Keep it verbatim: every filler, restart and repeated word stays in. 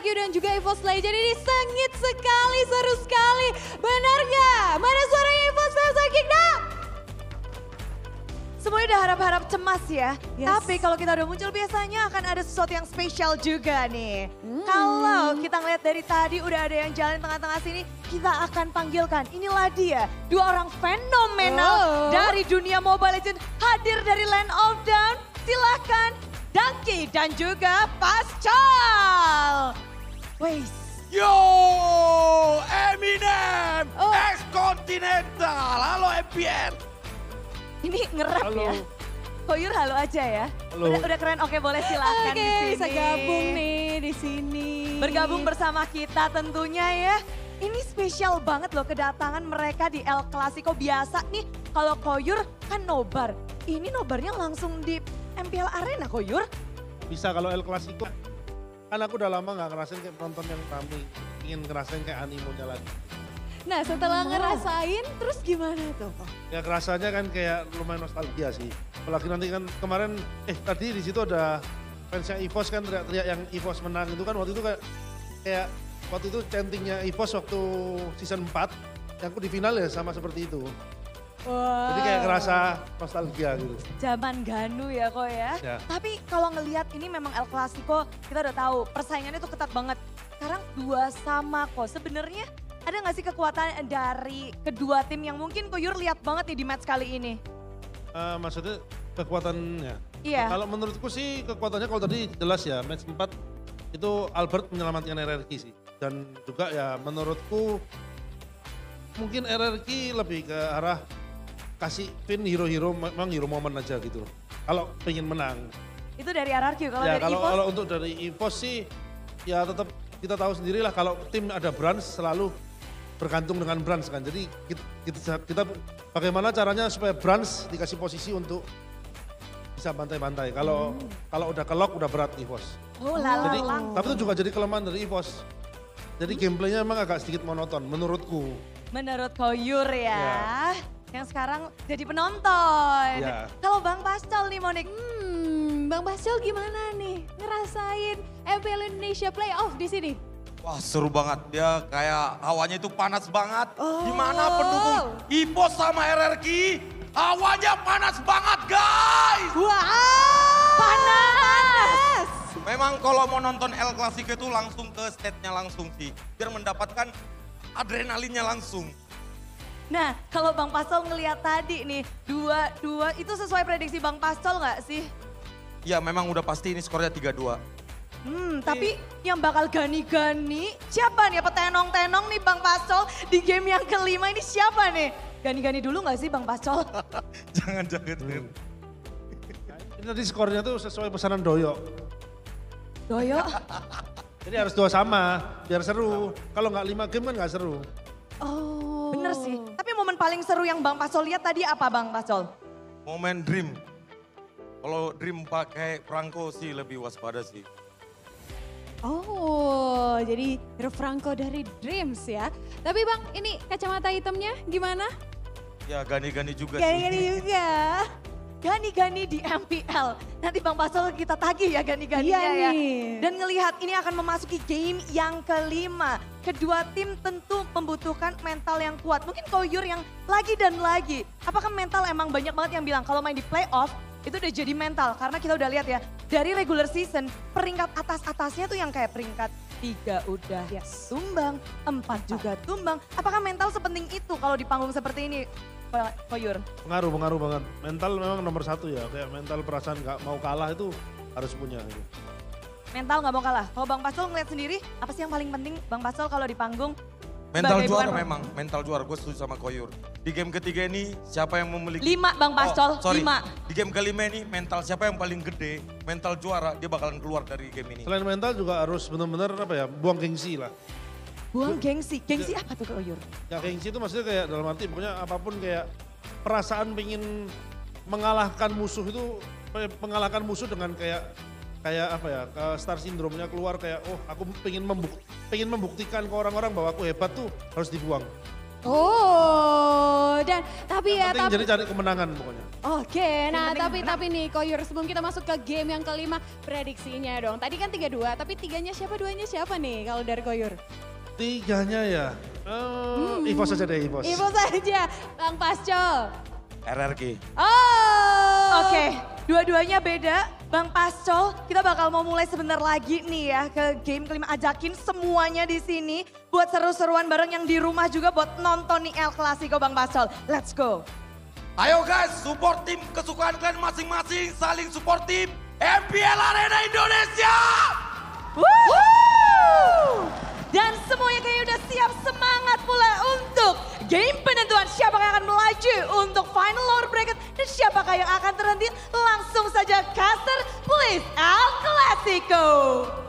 Q dan juga EVOS Legend ini sengit sekali, seru sekali. Benar nggak? Mana suaranya EVOS Legend Kingdom? Semuanya udah harap-harap cemas ya. Yes. Tapi kalau kita udah muncul biasanya akan ada sesuatu yang spesial juga nih. Hmm. Kalau kita ngeliat dari tadi udah ada yang jalan tengah-tengah sini, kita akan panggilkan. Inilah dia, dua orang fenomenal Oh. dari dunia Mobile Legends hadir dari Land of Dawn. Silahkan Dangki dan juga Pascal. Wais. Yo, Eminem, Oh. ex-Continental, halo M P N. Ini ngerap Halo. ya. Koyur halo aja ya. Halo. Udah, udah keren, oke boleh silahkan Oke, di sini. bisa gabung nih di sini. Bergabung bersama kita tentunya ya. Ini spesial banget loh kedatangan mereka di El Clasico. Biasa nih kalau Koyur kan nobar. Ini nobarnya langsung di M P L Arena Koyur. Bisa kalau El Clasico, kan aku udah lama gak ngerasain kayak penonton yang rame. Ingin ngerasain kayak animonya lagi. Nah setelah Wow. ngerasain terus gimana tuh? Ya kerasanya kan kayak lumayan nostalgia sih. Apalagi nanti kan kemarin, eh tadi di situ ada fansnya EVOS kan teriak-teriak yang EVOS menang itu kan waktu itu kayak, kayak waktu itu chantingnya EVOS waktu season empat, yang aku di final ya sama seperti itu. Wow. Jadi kayak ngerasa nostalgia gitu. Zaman Ganu ya kok ya. Ya. Tapi kalau ngelihat ini memang El Clasico kita udah tahu persaingannya tuh ketat banget. Sekarang dua sama kok. Sebenarnya ada gak sih kekuatan dari kedua tim yang mungkin Koyur lihat banget nih di match kali ini? Eh, maksudnya kekuatannya. Iya. Kalau menurutku sih kekuatannya kalau tadi jelas ya match empat itu Albert menyelamatkan R R Q sih. Dan juga ya menurutku mungkin R R Q lebih ke arah kasih pin hero-hero memang hero momen aja gitu loh. Kalau pengen menang. Itu dari R R Q, kalau ya dari kalau, EVOS? kalau untuk dari EVOS sih ya tetap kita tahu sendiri lah kalau tim ada branch selalu bergantung dengan branch kan. Jadi kita, kita, kita bagaimana caranya supaya branch dikasih posisi untuk bisa bantai-bantai. Kalau Hmm. kalau udah kelok udah berat EVOS. Oh lala Jadi lang. tapi itu juga jadi kelemahan dari EVOS. Jadi gameplaynya emang agak sedikit monoton menurutku. Menurut Koyur ya. Ya. Yang sekarang jadi penonton. Ya. Kalau Bang Pascal nih Monik. Hmm, Bang Pascal gimana nih ngerasain M P L Indonesia Playoff di sini? Wah seru banget, dia kayak hawanya itu panas banget. Oh. Gimana pendukung EVOS sama R R Q, hawanya panas banget guys. Wow. Panas. Memang kalau mau nonton El Clasico itu langsung ke stage-nya langsung sih, biar mendapatkan adrenalinnya langsung. Nah kalau Bang Pascal ngelihat tadi nih, dua, dua itu sesuai prediksi Bang Pascal nggak sih? Ya memang udah pasti ini skornya tiga dua. Hmm, tapi yang bakal gani-gani siapa nih? Apa tenong-tenong nih Bang Pascal di game yang kelima ini siapa nih? Gani-gani dulu nggak sih Bang Pascal? Jangan-jangan. Hmm. Ini tadi skornya tuh sesuai pesanan Doyo. Doyo. Jadi harus dua sama biar seru. Kalau nggak lima game kan nggak seru. Oh. Bener sih. Tapi momen paling seru yang Bang Pascal lihat tadi apa Bang Pascal? Momen Dream. Kalau Dream pakai Franco sih lebih waspada sih. Oh, jadi Hero Franco dari Dreams ya. Tapi Bang, ini kacamata hitamnya gimana? Ya gani-gani juga sih. Gani-gani juga. Gani-gani di M P L. Nanti Bang Pascal kita tagih ya gani-ganinya Iya ya. nih. Dan ngelihat ini akan memasuki game yang kelima. Kedua tim tentu membutuhkan mental yang kuat. Mungkin Koyur yang lagi dan lagi. Apakah mental emang banyak banget yang bilang kalau main di playoff itu udah jadi mental. Karena kita udah lihat ya dari regular season peringkat atas-atasnya tuh yang kayak peringkat tiga udah Yes. tumbang, empat juga tumbang. Apakah mental sepenting itu kalau di panggung seperti ini Koyur? Pengaruh, pengaruh banget. Mental memang nomor satu ya. Kayak mental perasaan nggak mau kalah itu harus punya. Gitu. Mental nggak mau kalah. Kalau Bang Pascal ngeliat sendiri, apa sih yang paling penting Bang Pascal kalau di panggung? Mental Sebagai juara bukan- memang, mental juara gue setuju sama Koyur. Di game ketiga ini siapa yang memiliki... Lima Bang Pascal, Oh, sorry. lima. Di game kelima ini mental siapa yang paling gede, mental juara dia bakalan keluar dari game ini. Selain mental juga harus benar-benar apa ya, buang gengsi lah. Buang gengsi. Gengsi apa tuh Koyur? Ya gengsi itu maksudnya kayak dalam arti pokoknya apapun kayak perasaan pengen mengalahkan musuh itu, mengalahkan musuh dengan kayak kayak apa ya, ke star syndrome-nya keluar kayak oh aku pengen, membuk, pengen membuktikan ke orang-orang bahwa aku hebat tuh harus dibuang. Oh, dan tapi ya Penting tapi jadi cari kemenangan pokoknya. Oke, nah penting tapi menang. tapi nih Koyur sebelum kita masuk ke game yang kelima prediksinya dong. Tadi kan tiga dua, tapi tiganya siapa, duanya siapa nih kalau dari Koyur? Tiganya ya, uh, Evos saja deh Evos. Ibu saja, Bang Pascol. R R Q. Oh. Oke, dua-duanya beda. Bang Pascol, kita bakal mau mulai sebentar lagi nih ya ke game kelima. Ajakin semuanya di sini buat seru-seruan bareng yang di rumah juga buat nonton nih El Clasico Bang Pascol. Let's go. Ayo guys, support tim kesukaan kalian masing-masing, saling support tim M P L Arena Indonesia. Woo! Dan semuanya kayaknya udah siap semangat pula untuk game penentuan siapakah yang akan melaju untuk final lower bracket dan siapakah yang akan terhenti. Langsung saja caster please El Clasico.